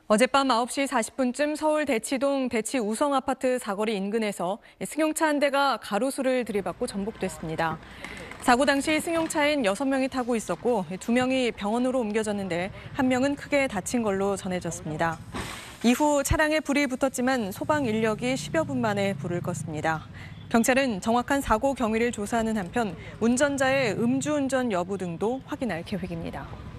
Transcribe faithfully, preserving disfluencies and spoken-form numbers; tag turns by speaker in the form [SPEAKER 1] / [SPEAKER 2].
[SPEAKER 1] 어젯밤 아홉 시 사십 분쯤 서울 대치동 대치 우성 아파트 사거리 인근에서 승용차 한 대가 가로수를 들이받고 전복됐습니다. 사고 당시 승용차엔 여섯 명이 타고 있었고 두 명이 병원으로 옮겨졌는데 한 명은 크게 다친 걸로 전해졌습니다. 이후 차량에 불이 붙었지만 소방 인력이 십여 분 만에 불을 껐습니다. 경찰은 정확한 사고 경위를 조사하는 한편 운전자의 음주운전 여부 등도 확인할 계획입니다.